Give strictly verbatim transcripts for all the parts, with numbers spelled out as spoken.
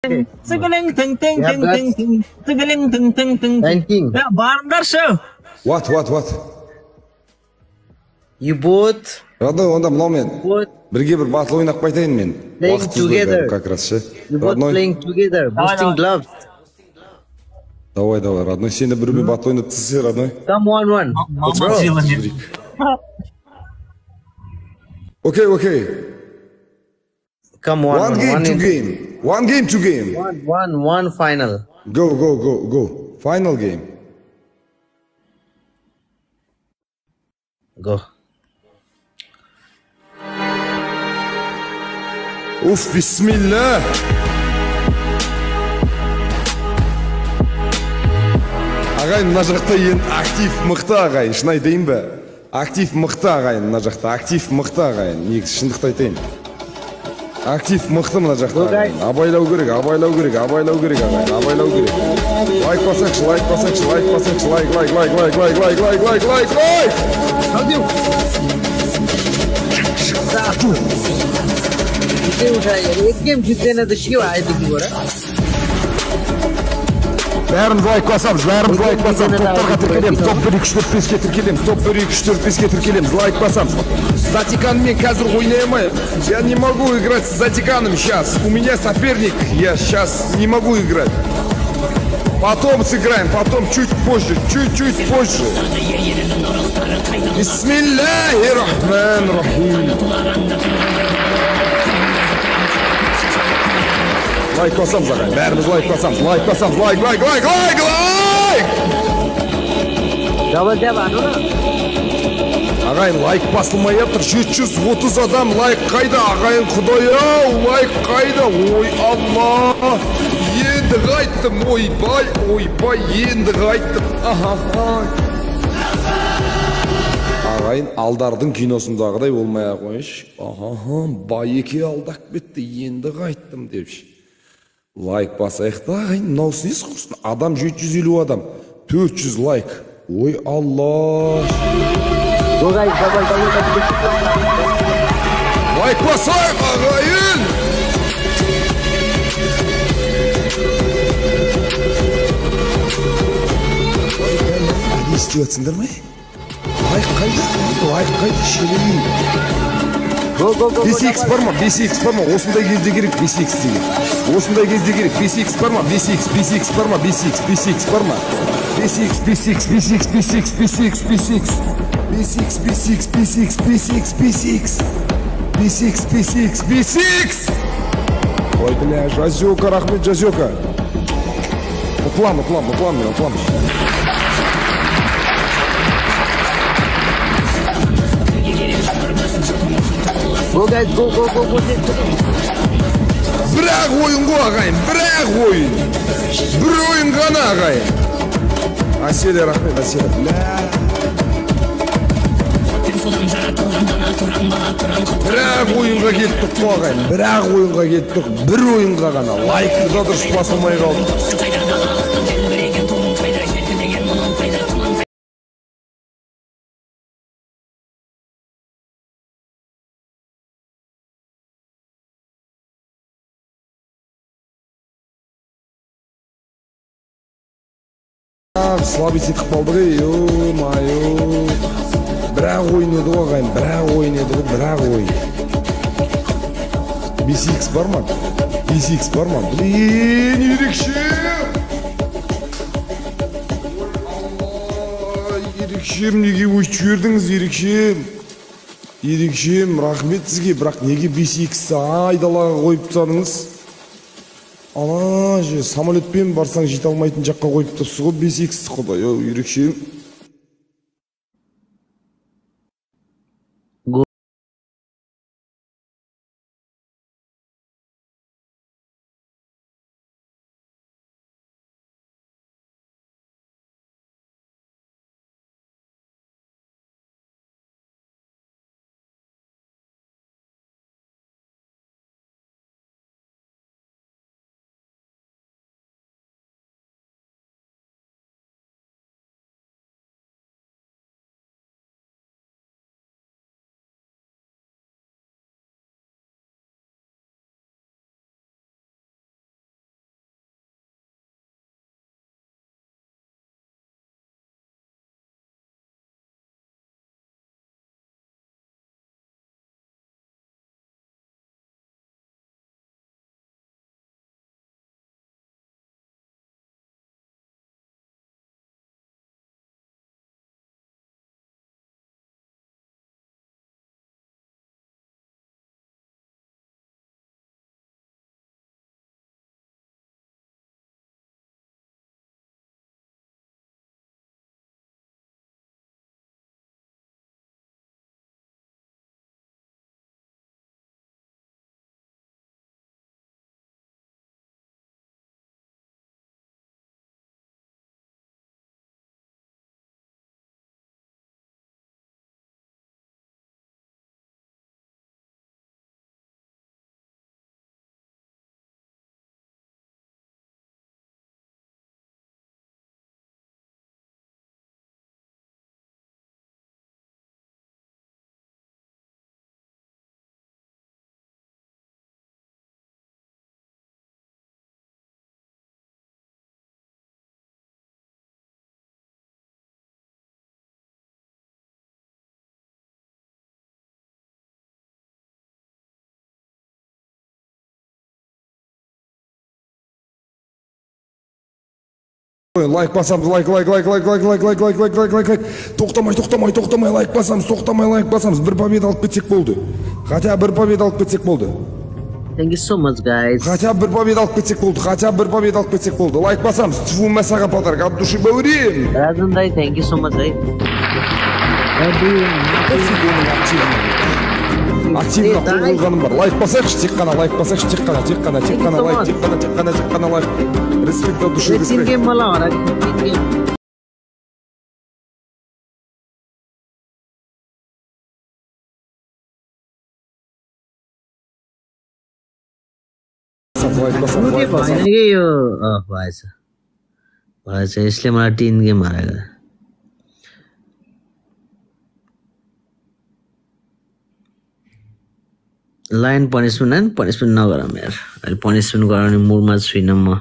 Okay. Sigaling ting ting You have ting ting guts? ting. Sigaling ting ting ting. Ranking. Ya барыңдар show. What, what, what? You both, Родной, онда мынау мен. both Бірге бір батыл ойнап қайтайын мен. Playing Уақыт together. как раз ше. you both Родной, playing together, boosting давай. gloves. давай, давай, родной. Сені бірімен батыл ойнап тізсе, родной. Come one one. Мама Bro. сила нет. Окей, окей. Come one One one. game, One, two in- game. One game, two game. one, one, one final. Go, go, go, go. Final game. Go. Уф, бисмилля. Ағайын, мына жақта енді актив мықты ағайын, шын айтайын ба? Актив мықты ағайын, мына жақта актив мықты ағайын. Негізі шындықты айтайын. Актив мықты мына жақта ағайын. Абайлау керек, абайлау керек, абайлау керек ағайын, абайлау керек. Лайк басаңшы, лайк басаңшы, лайк басаңшы, лайк, лайк, лайк, лайк, лайк, лайк, лайк, лайк, лайк, лайк. Ходил. जीते उठाए यार एक गेम जीते ना तो शिव आए थे की Бәріміз лайк басамыз, бәріміз лайк басамыз, топтарға тіркелеміз, топ бір екі үш төрт беске тіркелеміз, топ бір екі үш төрт беске тіркелеміз, лайк басамыз. С Затиканмен қазір ойнаймын, я не могу играть с Затиканом сейчас, у меня соперник, я сейчас не могу играть. Потом сыграем, потом чуть позже, чуть-чуть позже. Бисмиллахир-рахманир-рахим. Лайк басамыз ағайын, бәріміз лайк басамыз, лайк басамыз, лайк, лайк, лайк, лайк, лайк! डबल जब आनो ना Ағайын, лайк басылмай жатыр, жеті жүз отыз адам лайк қайда, ағайын, құдай-ау, лайк қайда, ой, Алла! Енді қайттым, ойбай, ойбай, енді қайттым, ахахай! Ағайын, алдардың киносындағыдай болмай ақ қойшы, ахаха, байеке алдап кетті, енді қайттым депші. Лайк басайық та, ағайын, мынаусы несі құрсын? Адам жеті жүз елу адам, төрт жүз лайк. Ой, Алла! दो guys double double Лайк басайық, ағайын! Әне істеватсыңдар ма? Лайк қайда? Лайк қайда? Шелейін. Go go go бес икс бар ма? бес икс бар ма? Осындай кезде керек бес икс деген. Осындай кезде керек бес икс бар ма? бес икс, бес икс бар ма? бес икс, бес икс бар ма? бес икс, бес икс, бес икс, бес икс, бес икс, бес икс. бес икс, бес икс, бес икс, бес икс, бес икс. бес икс, бес икс, бес икс. Ой, бля, жазёка, рахмет, жазёка. Ұтылам, ұтылам, ұтылам мен, ұтылам. Go guys go go go go Бірақ ойын ғой ағайын, бірақ ойын. Бір ойын ғана ағайын. Әселе, рахмет, әселе. Бірақ ойынға кеттік қой ағайын, бірақ ойынға кеттік, бір ойынға ғана. Лайкы да дұрыс басылмай қалды. Слабый сетіп қалды ғой, ё-майо. Бірақ ойын еді ғой ағайын, бірақ ойын еді ғой, бірақ ойын. бес икс бар ма? бес икс бар ма? Блин, ерекше! Ой, ерекшем, неге өйтіп жібердіңіз, ерекшем? Ерекшем, рахмет сізге, бірақ неге бес иксті айдалаға қойып тастадыңыз? Ана же, самолетпен барсаң жете алмайтын жаққа қойып тұрсыз ғой бес иксті, құдай-ау, ерекшем. Лайк басамыз, лайк, лайк, лайк, лайк, лайк, лайк, лайк, лайк, лайк, лайк, лайк, лайк. Тоқтамай, тоқтамай, тоқтамай лайк басамыз, тоқтамай лайк басамыз. Бір победа алып кетсек болды. Хотя бір победа алып кетсек болды. Thank you so much, guys. Хотя бір победа алып кетсек болды. Хотя бір победа алып кетсек болды. Лайк басамыз. Тьфу, мәсаға подарок. От души бауырем. Разандай, thank you so much, guys. Активно қойылғаным бар. Лайк басайықшы, тек қана лайк басайықшы, тек қана, тек қана, тек қана лайк, тек қана, тек қана, тек қана лайк. Респект от души, Tin респект. game वाला हो रहा है, tin game. Лайк басам, मुझे лайक басам. भएन कि यो अँ भएछ भएछ यसले मलाई टिन गेम हारेको लाइन पनिसमेन्ट होइन पनिसमेन्ट नगरौँ यार अहिले पनिसमेन्ट गराउने मुडमा छुइनँ म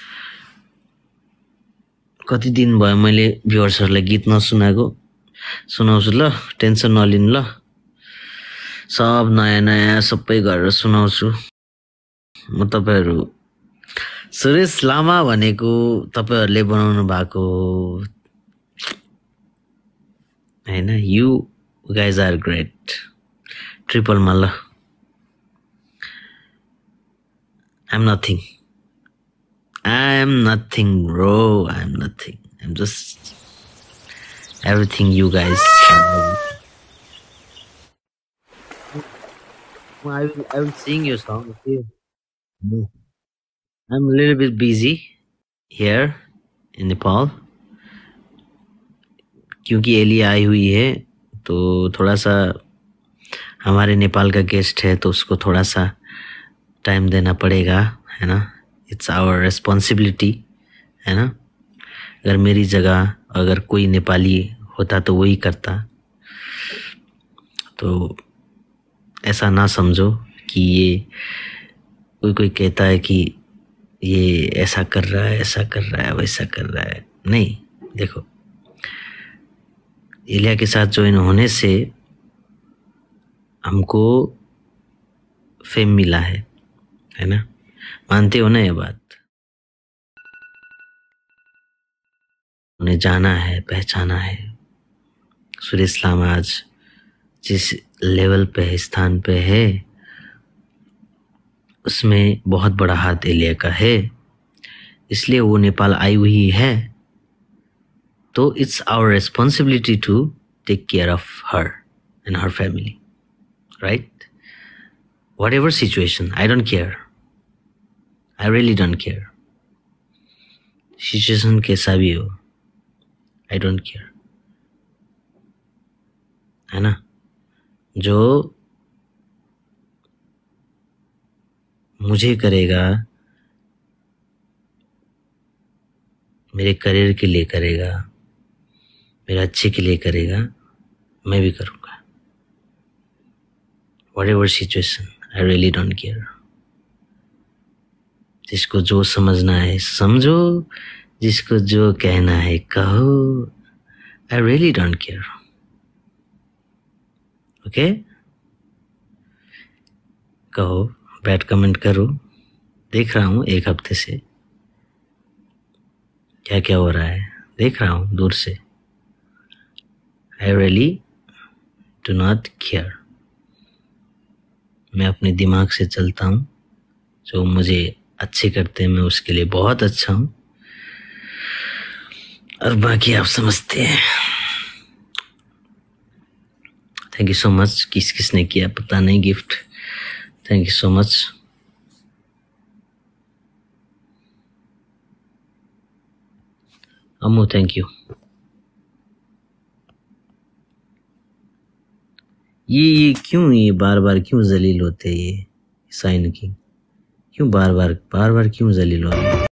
कति दिन भयो मैले भ्युअर्सहरूलाई गीत नसुनाएको सुनाउँछु ल टेन्सन नलिनु ल सब नयाँ नयाँ सबै गरेर सुनाउँछु म तपाईहरु सुरेश लामा भनेको तपाईहरुले बनाउनु भएको हैन you guys are great triple मा ल I am nothing I am nothing bro I am nothing I'm just everything you guys well, I will I will sing your song okay I'm a little bit busy here in Nepal क्योंकि Ellie आई हुई है तो थोड़ा सा हमारे नेपाल का गेस्ट है तो उसको थोड़ा सा टाइम देना पड़ेगा है ना इट्स आवर रेस्पॉन्सिबिलिटी है ना अगर मेरी जगह अगर कोई नेपाली होता तो वही करता तो ऐसा ना समझो कि ये कोई कोई कहता है कि ये ऐसा कर रहा है ऐसा कर रहा है वैसा कर रहा है नहीं देखो इलिया के साथ ज्वाइन होने से हमको फेम मिला है है ना मानते हो ना ये बात उन्हें जाना है पहचाना है सुरेश लामा आज जिस लेवल पे स्थान पे है उसमें बहुत बड़ा हाथ एलिया का है इसलिए वो नेपाल आई हुई है तो it's our responsibility to take care of her and her family right whatever situation I don't care I really don't care situation कैसा भी हो I don't care है ना जो मुझे करेगा मेरे करियर के लिए करेगा मेरे अच्छे के लिए करेगा मैं भी करूँगा whatever situation I really don't care जिसको जो समझना है समझो जिसको जो कहना है कहो I really don't care okay कहो बैड कमेंट करो देख रहा हूँ एक हफ्ते से क्या क्या हो रहा है देख रहा हूँ दूर से I really do not care मैं अपने दिमाग से चलता हूँ जो मुझे अच्छे करते हैं मैं उसके लिए बहुत अच्छा हूँ और बाकी आप समझते हैं थैंक यू सो मच किस किसने किया पता नहीं gift thank you so much Ammu thank you ये ये क्यों ये बार बार क्यों जलील होते ये साइन किंग क्यों बार बार बार बार क्यों जलील होते